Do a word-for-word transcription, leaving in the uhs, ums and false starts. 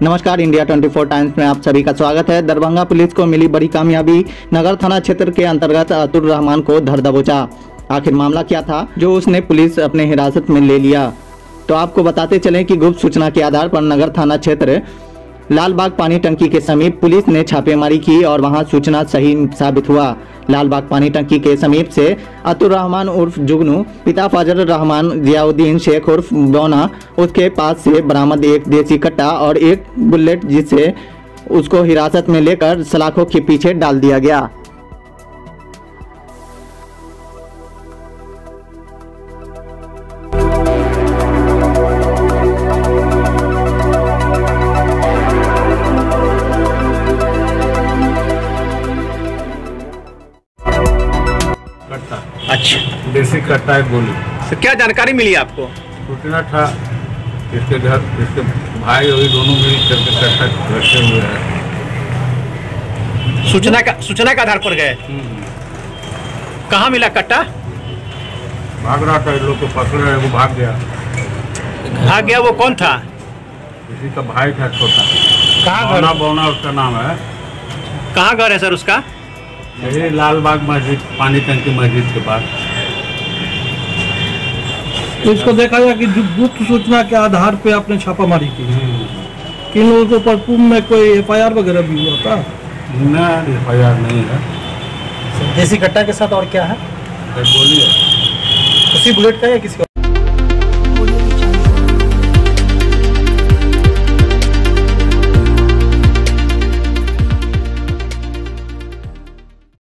नमस्कार, इंडिया चौबीस टाइम्स में आप सभी का स्वागत है। दरभंगा पुलिस को मिली बड़ी कामयाबी, नगर थाना क्षेत्र के अंतर्गत अतुर रहमान को धर दबोचा। आखिर मामला क्या था जो उसने पुलिस अपने हिरासत में ले लिया, तो आपको बताते चलें कि गुप्त सूचना के आधार पर नगर थाना क्षेत्र लालबाग पानी टंकी के समीप पुलिस ने छापेमारी की और वहां सूचना सही साबित हुआ। लालबाग पानी टंकी के समीप से अतुर रहमान उर्फ जुगनू पिता फजल रहमान जियाउद्दीन शेख उर्फ बौना उसके पास से बरामद एक देसी कट्टा और एक बुलेट, जिससे उसको हिरासत में लेकर सलाखों के पीछे डाल दिया गया। अच्छा, देसी कट्टा है गोली। तो क्या जानकारी मिली आपको? सूचना था इसके घर, इसके भाई और दोनों मिल करके कट्टा रखे हुए हैं। सूचना का सूचना के आधार पर गए। कहाँ मिला कट्टा? भाग रहा था, लोग को पकड़ रहे, वो भाग गया। भाग गया? वो कौन था? किसी का भाई था छोटा। कहाँ घर? बौना बौना उसका नाम है। कहाँ घर है सर उसका? यही लालबाग मस्जिद, पानी टंकी मस्जिद के पास। इसको देखा जाए कि गुप्त सूचना के आधार पे आपने छापामारी की। किन लोगों के ऊपर पूर्व में कोई एफ आई आर वगैरह भी हुआ था? न एफ आई आर नहीं है। देसी कट्टा के साथ और क्या है? गोली है। उसी बुलेट का या किसी